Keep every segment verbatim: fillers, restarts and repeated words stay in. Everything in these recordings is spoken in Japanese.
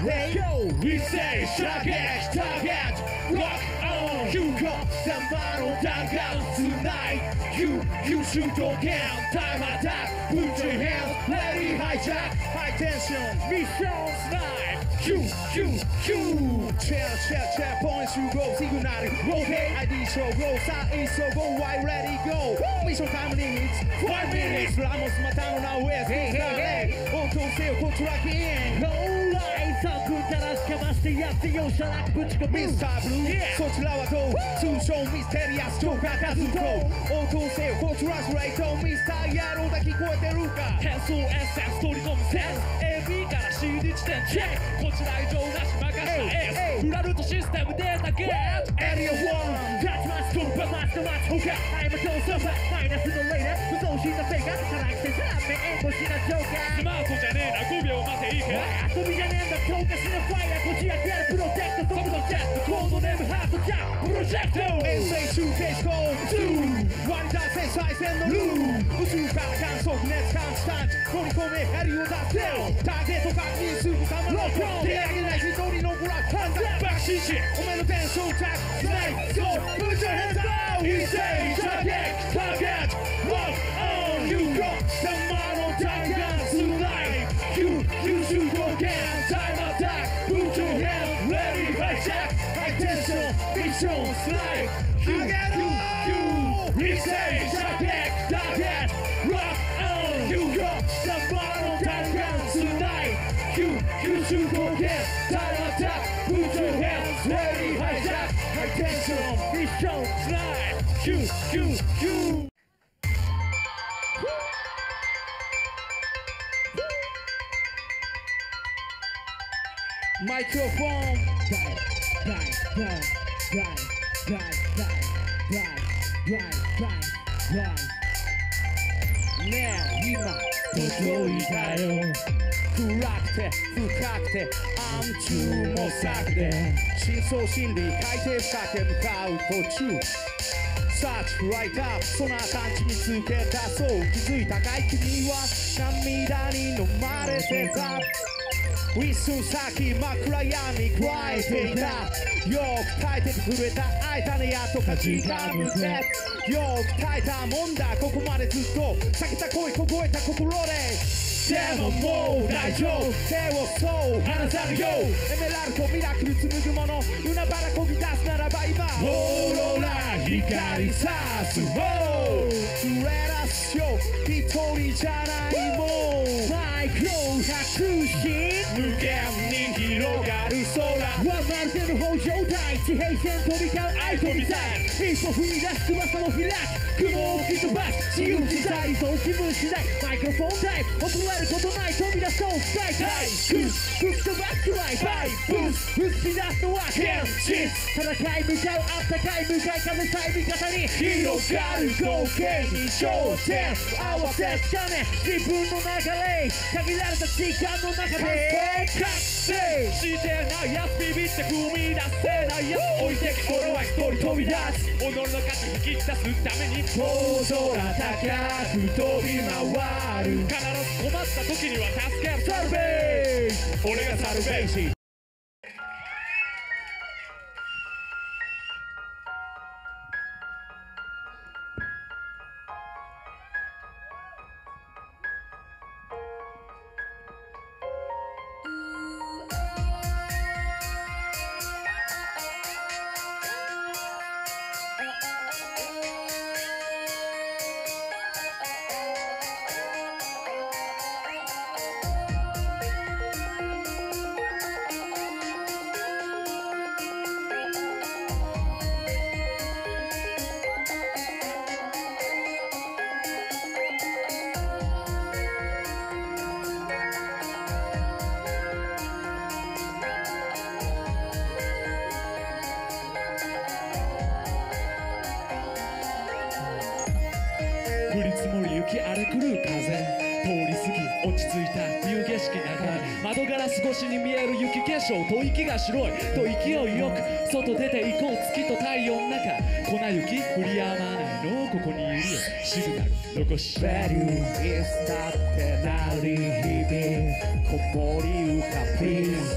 Let's go! We say target, target, rock on! You got the model down tonight. You, you shoot your count, time attack. Put your hands, ready, hijack, high tension, mission snipe. You, you, you. Chill, chill, chill, points you go, signal, okay. I D show, go, side, so go, wide, ready, go. Mission time limits, five minutes. Ramos matano now, west, hey, hey, hey. On to sail, contract in. No lies, I'll put that as Kamasti, yes, the ocean, like Butchka, Mister Blue. So to Lava go, to show mysterious, to Kakazuko. On to sail, contract right on Mister Yaro, the Kikoteruka. Pencil, S S, story of sense. Every got a sheet, it's the check. こちら以上なし任せた S フラルトシステムデータゲット Area ワン That's my stone, but my stone, my token I'm a toast of that, minus the later 不走心的フェイカーから来てさめ援護しなジョーカースマートじゃねえなごびょう待ていいか遊びじゃねえんだ強化しなファイヤーこじ開けるプロジェクト速度ジェットコードネームハートジャッププロジェクト エスエイチツー ケースコードツー割り出せ再生のルー宇宙から観測熱感知探知乗り込めヘリを出せよターゲット確認すぐさまロックオン手上げない一人のブラックハンダーバックシンシお前のテンションチャックスナイク So put your hands down He say target target rock on You got the model target tonight You you shoot your gun time attack Put your hands ready hijack high tension mission snipe You you you He say target target rock on You got the model target tonight You you shoot your gun time attack Put your hands ready hijack high tension mission snipe You you you Microphone die die die die die die die die die Now 今届いたよ暗くて深くて暗中模索で深層心理回転しかけ向かう途中Search right up その探知見つけ出そう気づいたかい君は涙に飲まれてたウィス先枕闇加えていたよく耐えてくれた間にやっとか時間無てよく耐えたもんだここまでずっと避けた声凍えた心ででももう大丈夫手をそう離さぬよエメラルドミラクル紡ぐもの海原こぎ出すならば今オーロラ光さすもう触れ出すよ一人じゃないもんマイクロ白心無限に広がる空はまるで無法状態地平線飛び交う愛とみたい一歩踏み出す翼も開く雲を吹き飛ばす自由自在そう気分しないマイクロフォンタイプ遅れることない飛び出そう使いたい吹き飛ばすくらいバイブス吹き出すのは剣心戦い向かうあったかい向かい風さえ味方に広がる合計に焦点合わせつかね自分の流れ限られた時間の中で覚醒してないやつビビって踏み出せないやつ置いてけ俺は一人飛び出す己の価値引き出すために大空高く飛び回る必ず困った時には助けるサルベージ俺がサルベージ降り積もり雪荒れ狂う風通り過ぎ落ち着いた冬景色中窓ガラス越しに見える雪化粧と息が白いと勢いよく外出て行こう月と太陽の中粉雪降りやまないのここにいるよシグナル残し Value is だってなり日々こぼり浮かび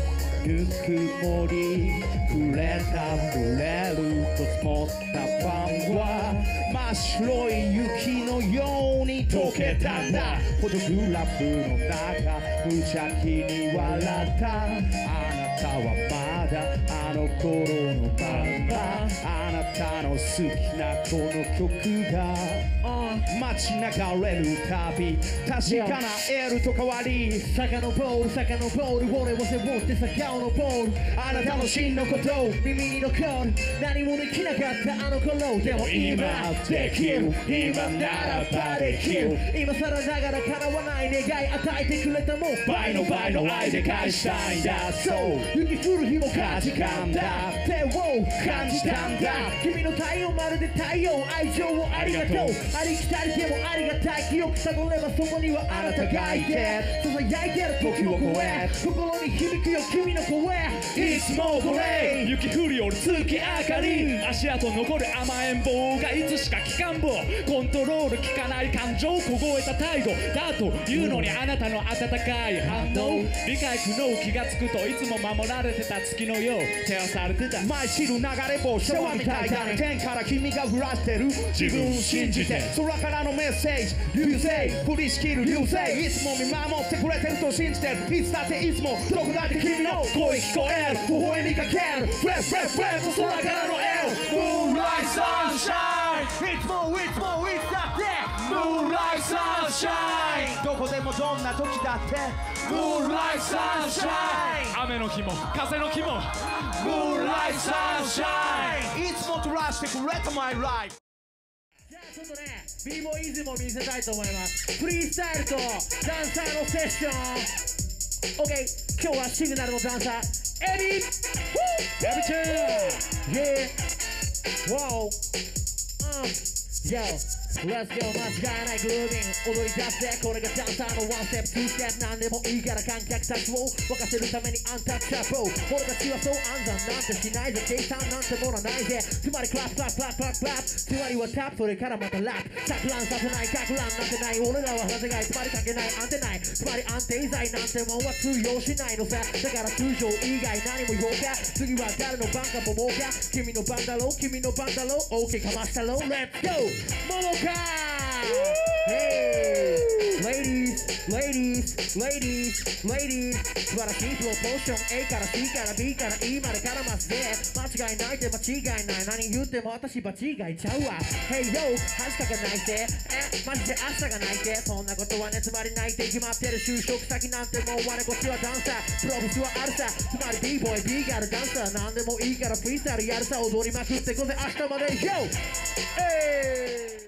ぬくもり触れた触れると積もったパンは真っ白い雪のように溶けたんだ。フォトグラフの中無邪気に笑ったあなたはまだあの頃のまんま。あなたの好きなこの曲が街流れるたび確かなエールと変わり遡る遡る俺を背負って遡るあなたの真のことを耳に残る何もできなかったあの頃でも今できる今ならばできる今更ながら叶わない願い与えてくれたもん倍の倍の愛で返したいんだ。そう雪降る日も感じかんだ手を感じたんだ。 君の太陽まるで太陽愛情をありがとうありきたりでもありがたい記憶たどればそこにはあなたがいて囁いてる時を超え心に響くよ君の声いつもこれ雪降るより月明かり足跡残る甘えん坊がいつしか期間棒コントロール効かない感情凍えた態度だというのにあなたの温かい反応理解不能気がつくといつも守られてた月のよう照らされてた舞い知る流れ星シャワーみたいだね天から君が降らしてる自分を信じて空からのメッセージ流星降りしきる流星いつも見守ってくれてると信じてるいつだっていつもどこだって君の声聞こえる微笑みかけるフレッフレッフレッと空からのエール Moonlight Sunshine いつもいつもいつだって Moonlight Sunshine どこでもどんな時だって Moonlight Sunshine 雨の日も風の日も Moonlight Sunshine いつも照らしてくれた My Life じゃあちょっとね b ボーイズも見せたいと思いますフリースタイルとダンサーのセッション OK 今日はシグナルのダンサーエビエビちゃん Yeah Wow um Yo Let's go 間違いないグルービング踊り出してこれがダンサーのワンステップツーステップ何でもいいから観客たちを沸かせるためにアンタッチャブル俺たちはそう暗算なんてしないぜ計算なんてもらないぜつまりクラップクラップクラップクラップクラップつまりはタップそれからまたラップ錯乱させないかく乱なんてない俺らはなぜがいつまりかけない安定ないつまり安定剤なんてもんは通用しないのさだから通常以外何も言おうか次は誰の番かももうか君の番だろう君の番だろう OK かましたろ Let's go ももかHey Ladies Ladies Ladies Ladies 素晴らしいプロポーション A から C から B から E まで絡ませて間違いないって間違いない何言っても私場違いちゃうわ Hey yo 恥かかないでえマジで朝がないてそんなことはねつまりないって決まってる就職先なんてもう我こっちはダンサープロブスはあるさつまり B ボーイ B ガールダンサーなんでもいいからフリースタイルやるさ踊りまくってこぜ明日まで Yo Hey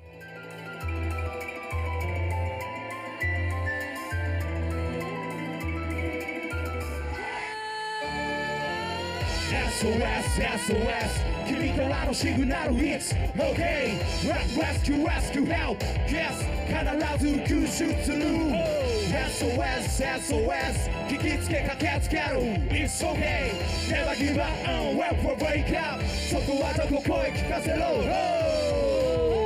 エスオーエス エスオーエス 君からのシグナル It's OK Rescue Rescue Help Yes 必ず救出する エスオーエス エスオーエス 聞きつけ駆けつける It's OK Never give up on Wait for wake up そこはどこ声聞かせろ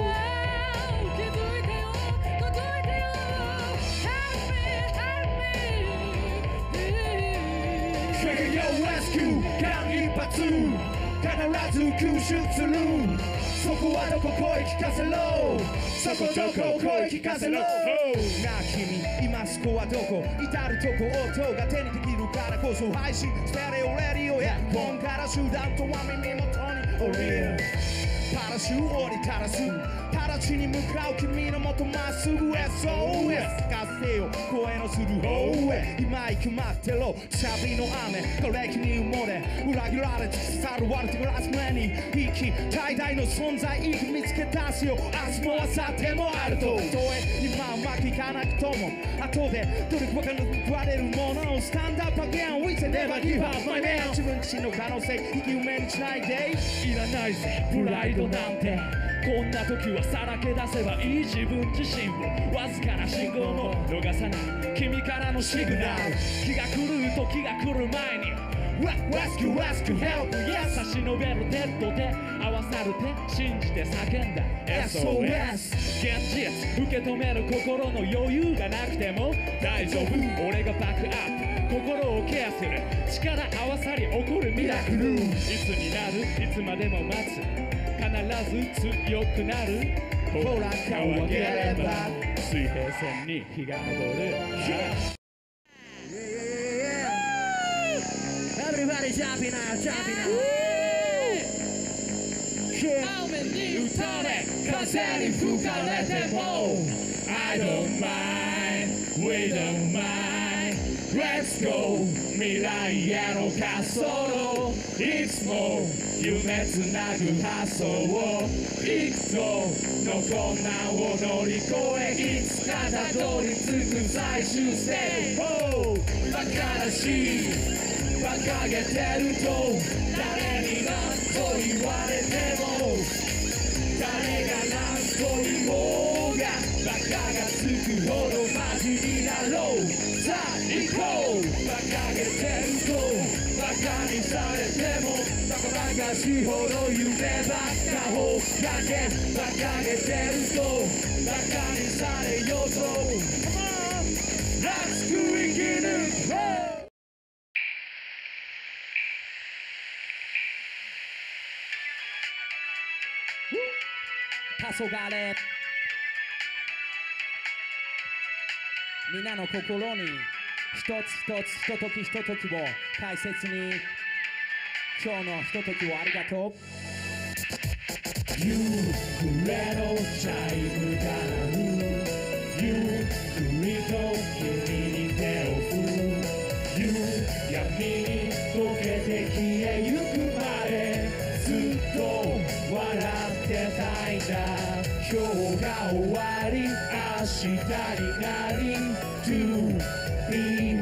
間一発必ず救出するそこはどこ声聞かせろそこどこ声聞かせろなあ君今そこはどこ至るとこ音が手にできるからこそ配信ステレオレディオヘッドホンから集団とは耳元に降りるパラシュー降りたらすぐ直ちに向かう君のもとまっすぐ エスオーエス かせよ声のする方へ今行く待ってろサビの雨枯れ木に埋もれ裏切られて去る割れてグラス目に生き最大の存在意義見つけ出すよ明日も明後日もあるとたとえ今うまくいかなくとも後で努力ばかり報われるものをスタンダップアゲン We say never give up my man 自分自身の可能性生き埋めにしないでいらないぜプライドなんてこんな時はさらけ出せばいい自分自身をわずかな信号も逃さない君からのシグナル気が狂う時が来る前に Rescue Rescue Help Yes 差し伸べる手と手合わさる手信じて叫んだ エスオーエス 現実受け止める心の余裕がなくても大丈夫俺がバックアップ心をケアする力合わさり起こるミラクルいつになるいつまでも待つ必ず強くなるほら顔上げれば水平線に日が昇る Everybody jumping out, jumping out. 雨に打たれ風に吹かれても I don't mind, we don't mind Let's go 未来への滑走路いつも夢つなぐ発想を幾度の困難を乗り越えいつかたどり着く最終ステージ Oh 馬鹿らしい馬鹿げてると誰に何と言われても誰が何と言おうが馬鹿がつくほどマジになろうさあ行こう馬鹿げてると馬鹿にされてもバカバカしいほど夢ばっかをかけ馬鹿げてると馬鹿にされようと Come on! 熱く生き抜こう黄昏みんなの心に一つ一つひとときひとときを大切に今日のひとときをありがとうゆっくれのチャイムが鳴るゆっくりと君に手を振る夕闇に溶けて消えゆくまでずっと笑ってたいんだ今日が終わり明日になり To be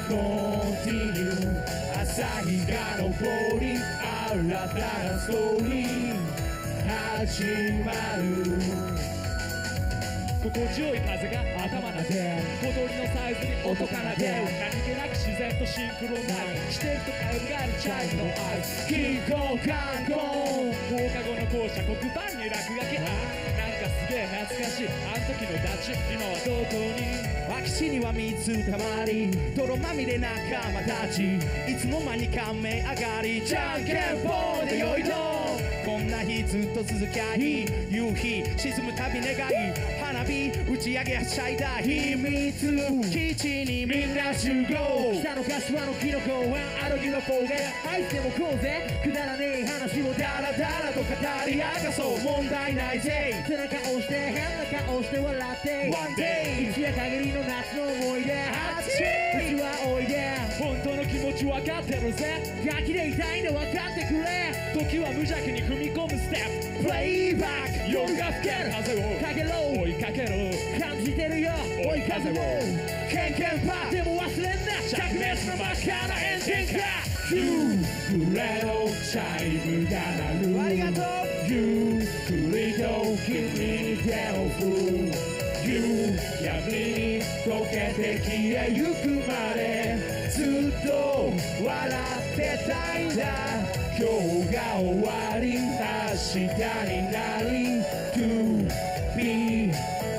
continue 朝日が昇り新たなストーリー始まる心地よい風が頭なで小鳥のサイズに音奏で何気なく自然とシンクロナイズしてるとかよがるチャイムの合図金庫観光放課後の校舎黒板に落書きあなんかすげえ懐かしいあの時のダチ今はどこに空き地には水たまり泥まみれ仲間たちいつの間にか目上がりじゃんけんぽんでよいとこんな日ずっと続きゃいい夕日沈むたび願い花火打ち上げはしゃいだ秘密基地にみんな集合北の柏の木の公園ある木の高原入ってもこうぜくだらねえ話をダラダラと語り明かそう問題ないぜ背中押して変な顔して笑って One day 一夜限りの夏の思い出はちうちはおいで本当の気持ち分かってるぜガキでいたいの分かってくれ時は無邪気に踏み込むステッププレイバック夜が更ける風をかけろ追いかける感じてるよ追い風をケンケンパでも忘れんな灼熱の真っ赤なエンジンかゆっくりのチャイムが鳴るありがとうゆっくりと君に手を振る夕闇に溶けて消えゆくまでずっと笑ってたいんだ今日が終わり明日になり To be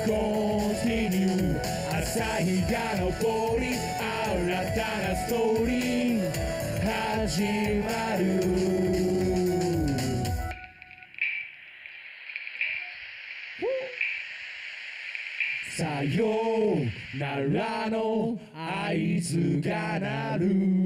continue 朝日が昇り新たなストーリー始まるさよならの合図が鳴る